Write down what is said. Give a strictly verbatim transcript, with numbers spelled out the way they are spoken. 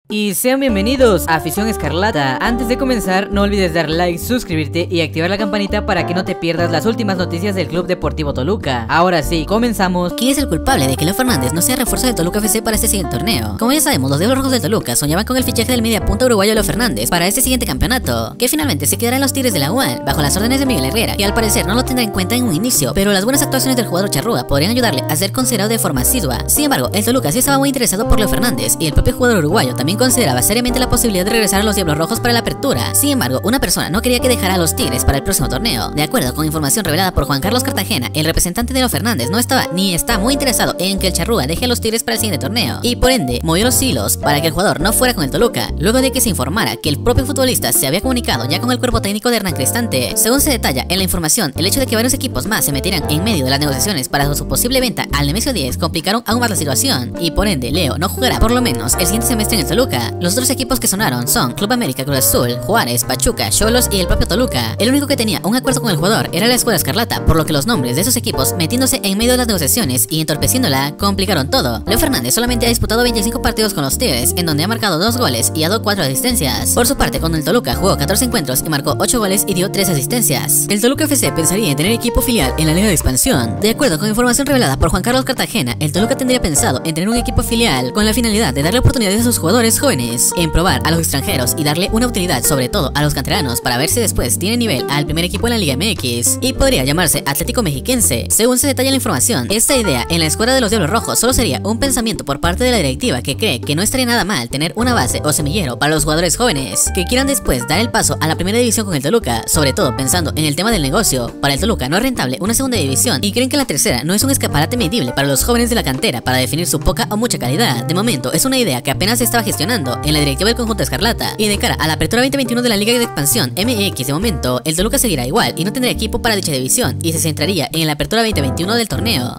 Y sean bienvenidos a Afición Escarlata. Antes de comenzar, no olvides dar like, suscribirte y activar la campanita para que no te pierdas las últimas noticias del Club Deportivo Toluca. Ahora sí, comenzamos. ¿Quién es el culpable de que Leo Fernández no sea refuerzo del Toluca F C para este siguiente torneo? Como ya sabemos, los Diablos Rojos del Toluca soñaban con el fichaje del mediapunta uruguayo Leo Fernández para este siguiente campeonato, que finalmente se quedará en los Tigres de la U A L, bajo las órdenes de Miguel Herrera, que al parecer no lo tendrá en cuenta en un inicio, pero las buenas actuaciones del jugador charrúa podrían ayudarle a ser considerado de forma asidua. Sin embargo, el Toluca sí estaba muy interesado por Leo Fernández, y el propio jugador uruguayo también consideraba seriamente la posibilidad de regresar a los Diablos Rojos para la apertura. Sin embargo, una persona no quería que dejara a los Tigres para el próximo torneo. De acuerdo con información revelada por Juan Carlos Cartagena, el representante de Leo Fernández no estaba ni está muy interesado en que el charrúa deje a los Tigres para el siguiente torneo, y por ende movió los hilos para que el jugador no fuera con el Toluca, luego de que se informara que el propio futbolista se había comunicado ya con el cuerpo técnico de Hernán Cristante. Según se detalla en la información, el hecho de que varios equipos más se metieran en medio de las negociaciones para su posible venta al Nemesio diez complicaron aún más la situación, y por ende Leo no jugará por lo menos el siguiente semestre en el Toluca. Los otros equipos que sonaron son Club América, Cruz Azul, Juárez, Pachuca, Xolos y el propio Toluca. El único que tenía un acuerdo con el jugador era la Escuela Escarlata, por lo que los nombres de esos equipos metiéndose en medio de las negociaciones y entorpeciéndola complicaron todo. Leo Fernández solamente ha disputado veinticinco partidos con los Tigres, en donde ha marcado dos goles y ha dado cuatro asistencias. Por su parte, con el Toluca jugó catorce encuentros y marcó ocho goles y dio tres asistencias. El Toluca F C pensaría en tener equipo filial en la Liga de Expansión. De acuerdo con información revelada por Juan Carlos Cartagena, el Toluca tendría pensado en tener un equipo filial con la finalidad de darle oportunidades a sus jugadores jóvenes, en probar a los extranjeros y darle una utilidad sobre todo a los canteranos para ver si después tiene nivel al primer equipo en la Liga M X, y podría llamarse Atlético Mexiquense. Según se detalla en la información, esta idea en la escuadra de los Diablos Rojos solo sería un pensamiento por parte de la directiva, que cree que no estaría nada mal tener una base o semillero para los jugadores jóvenes que quieran después dar el paso a la primera división con el Toluca, sobre todo pensando en el tema del negocio. Para el Toluca no es rentable una segunda división, y creen que la tercera no es un escaparate medible para los jóvenes de la cantera para definir su poca o mucha calidad. De momento es una idea que apenas se estaba gestionando en la directiva del conjunto Escarlata, y de cara a la apertura veinte veintiuno de la Liga de Expansión M X, de momento el Toluca seguirá igual y no tendrá equipo para dicha división, y se centraría en la apertura veinte veintiuno del torneo.